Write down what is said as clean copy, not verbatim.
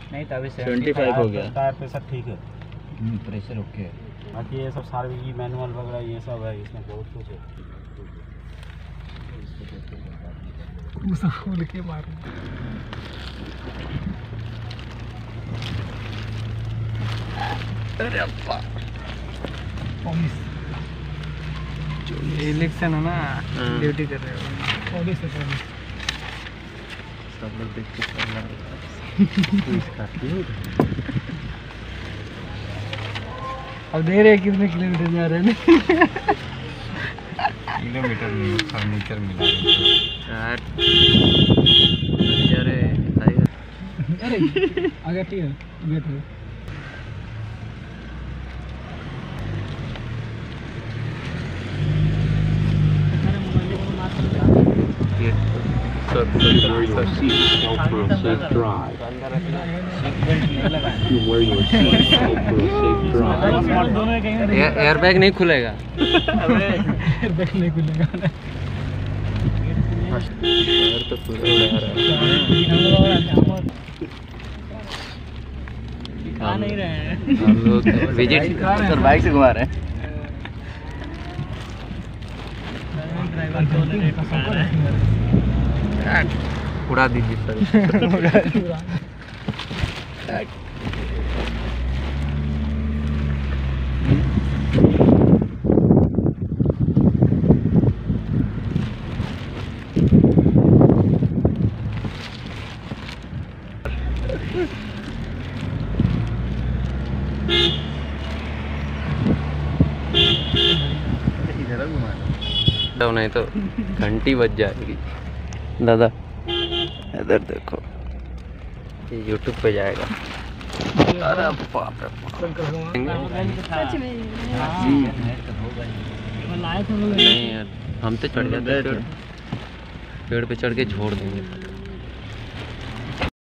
नहीं तो अभी 75 हो गया। टायर प्रेशर ठीक है, प्रेशर ओके है। बाकी ये सब सारे ये मैनुअल वगैरह ये सब है, इसमें बहुत कुछ है। उसे खोल के मार। अरे अब्बा इलेक्शन है ना, ड्यूटी कर रहे हो। पुलिस है पुलिस। सब लोग देख के चल रहा है। अब दे रहे कितने किलोमीटर जा रहे हैं। किलोमीटर नहीं, फर्नीचर मिला यार अरे आगे ठीक है, वेट है। Wear your seatbelt for a safe drive. You wear your seatbelt for a safe drive. Airbag नहीं खुलेगा। एयरबैग नहीं खुलेगा। यार तो पूरा उड़ा रहा है। दिखा नहीं रहे हैं। हम लोग विजिट कर बाइक से घुमा रहे हैं। उड़ा दीजिए सर। नहीं तो घंटी बज जाएगी। दादा इधर देखो, ये YouTube पे जाएगा। अरे बाप रे नहीं यार, हम तो चढ़ जाते हैं पेड़ पे, चढ़ के छोड़ देंगे।